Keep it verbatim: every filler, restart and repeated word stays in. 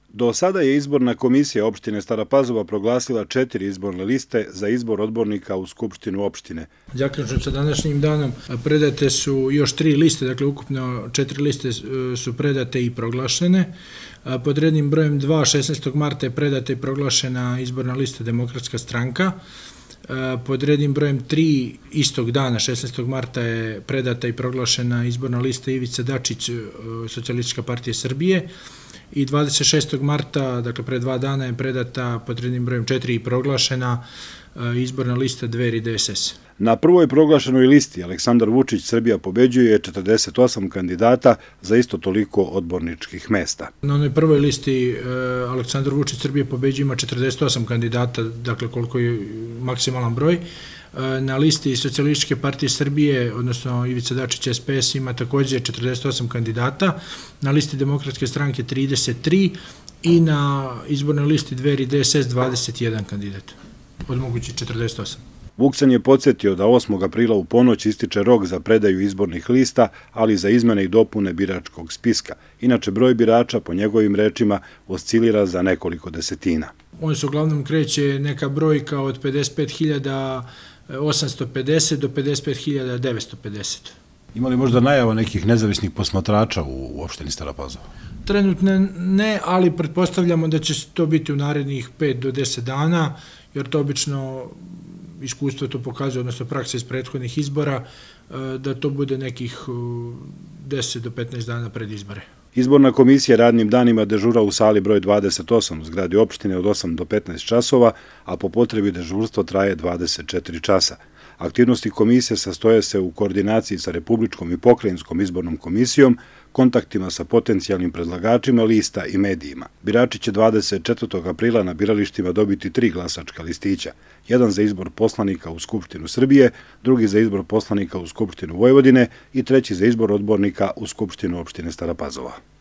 Do sada je izborna komisija opštine Stara Pazova proglasila četiri izborne liste za izbor odbornika u Skupštinu opštine. Zaključno sa današnjim danom predate su još tri liste, dakle ukupno četiri liste su predate i proglašene. Pod rednim brojem dva, šesnaestog marta je predata i proglašena izborna lista Demokratska stranka. Pod rednim brojem tri, istog dana, šesnaestog marta, je predata i proglašena izborna lista Ivica Dačić, Socijalistička partija Srbije. I dvadeset šestog marta, dakle pre dva dana, je predata pod rednim brojem četiri i proglašena izborna lista Dveri D S S. Na prvoj proglašenoj listi Aleksandar Vučić Srbija pobeđuje četrdeset osam kandidata za isto toliko odborničkih mesta. Na onoj prvoj listi Aleksandar Vučić Srbija pobeđuje, ima četrdeset osam kandidata, dakle koliko je maksimalan broj. Na listi Socijalističke partije Srbije, odnosno Ivica Dačić S P S, ima također četrdeset osam kandidata, na listi Demokratske stranke trideset tri i na izbornoj listi Dveri D S S dvadeset jedan kandidat, od mogućih četrdeset osam. Vuksan je podsjetio da osmog aprila u ponoć ističe rok za predaju izbornih lista, ali za izmene i dopune biračkog spiska. Inače, broj birača, po njegovim rečima, oscilira za nekoliko desetina. On se uglavnom kreće neka brojka od pedeset pet hiljada osamsto pedeset do pedeset pet hiljada devetsto pedeset. Ima li možda najava nekih nezavisnih posmatrača u opštini Stara Pazova? Trenutno ne, ali pretpostavljamo da će to biti u narednih pet do deset dana, jer to obično iskustvo to pokazuje, odnosno praksa iz prethodnih izbora, da to bude nekih deset do petnaest dana pred izbore. Izborna komisija radnim danima dežura u sali broj dvadeset osam u zgradi opštine od osam do petnaest časova, a po potrebi dežurstvo traje dvadeset četiri časa. Aktivnosti komisije sastoje se u koordinaciji sa Republičkom i Pokrajinskom izbornom komisijom, kontaktima sa potencijalnim predlagačima lista i medijima. Birači će dvadeset četvrtog aprila na biralištima dobiti tri glasačka listića. Jedan za izbor poslanika u Skupštinu Srbije, drugi za izbor poslanika u Skupštinu Vojvodine i treći za izbor odbornika u Skupštinu opštine Stara Pazova.